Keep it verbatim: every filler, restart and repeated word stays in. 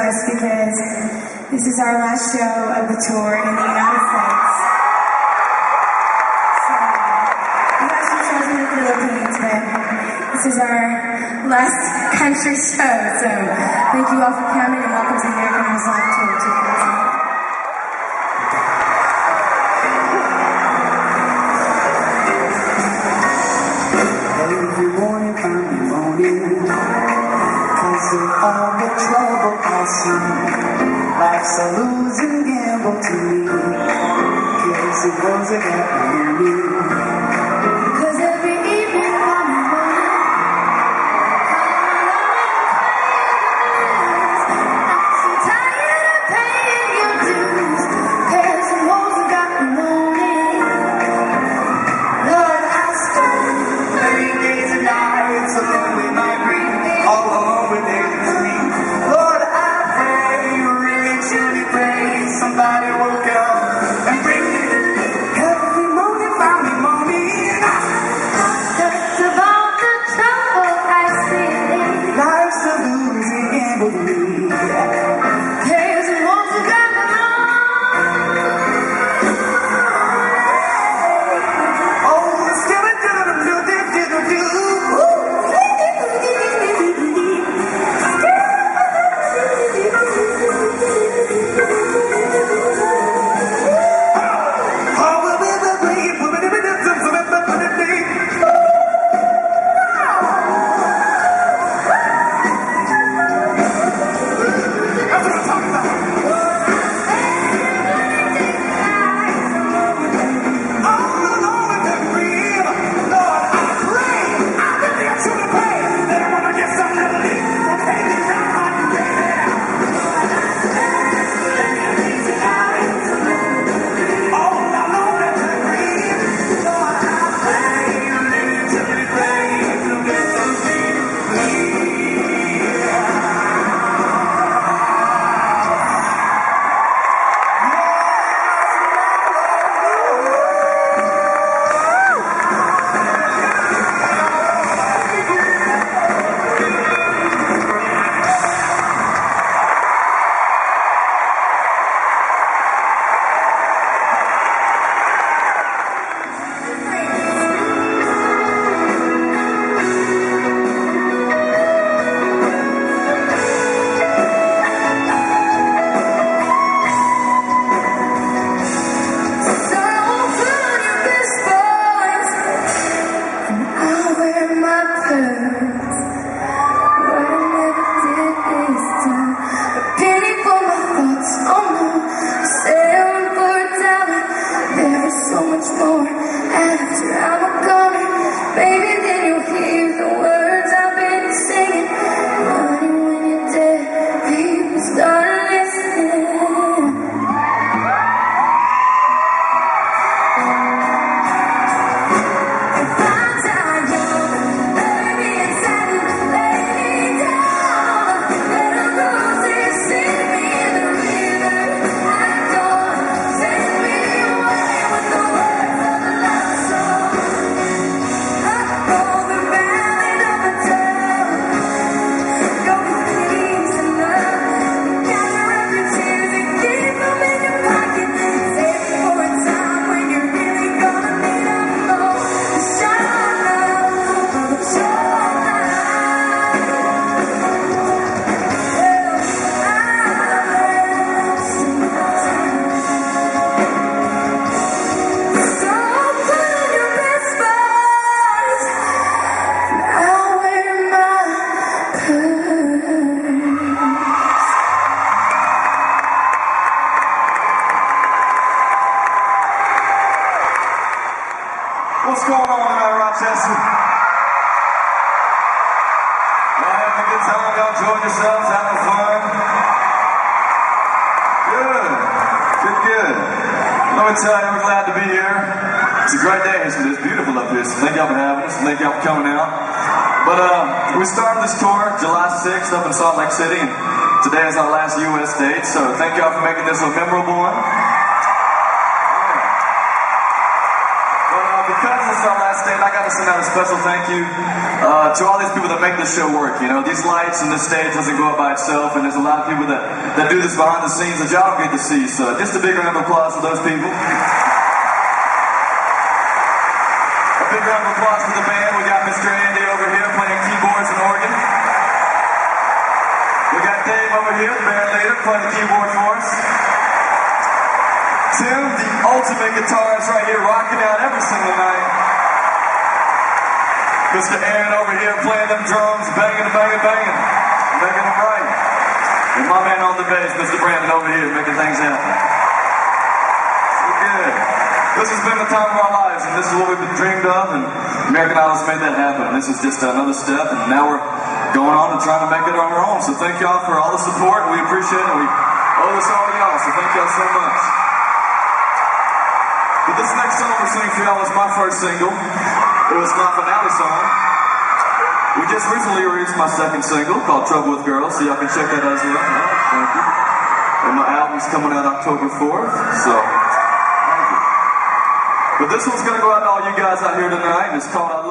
us because this is our last show of the tour in the United States. So, we got some shows in the Philippines, but this is our last country show. So, thank you all for coming and welcome to the American House Live Tour two thousand. Every morning I'm moaning, 'cause of all the trouble I see. Life's a losing gamble to me, 'cause it was a got me. 'Cause every evening I'm moaning, I'm tired of paying your dues. Cares and woes have got me moaning. Lord, I spend thirty days and nights alone with my grief, all alone with it to me. Lord, I pray, really truly pray, somebody will come and bring me every morning, found me moaning. Because of all the trouble I see, Life's a losing gamble to me. cares and woes have got me moaning. Oh, still a do do do do do do. What's going on tonight, Rochester? Y'all having a good time? Y'all enjoying yourselves, having fun? Good. Good, good. Let me tell you, we're glad to be here. It's a great day. It's, it's beautiful up here, so thank y'all for having us. Thank y'all for coming out. But uh, we started this tour July sixth up in Salt Lake City, and today is our last U S date, so thank y'all for making this a memorable one. because it's our last day, I got to send out a special thank you uh, to all these people that make this show work. You know, these lights and this stage doesn't go up by itself, and there's a lot of people that, that do this behind the scenes that y'all don't get to see. So just a big round of applause for those people. A big round of applause for the band. We got Mister Andy over here playing keyboards and organ. We got Dave over here, the band leader, playing the keyboard for us. Tim, the ultimate guitarist right here, rocking out every single night. Mister Aaron over here playing them drums, banging, banging, banging, making them right. And my man on the bass, Mister Brandon over here, making things happen. So good. This has been the time of our lives, and this is what we've been dreamed of, and American Idol's made that happen. And this is just another step, and now we're going on and trying to make it on our own. So thank y'all for all the support. We appreciate it. We owe this all to y'all, so thank y'all so much. But this next song we're singing for y'all was my first single. It was my finale song. We just recently released my second single called Trouble with Girls, so y'all can check that out as well. Oh, thank you. And my album's coming out October fourth, so thank you. But this one's going to go out to all you guys out here tonight, and it's called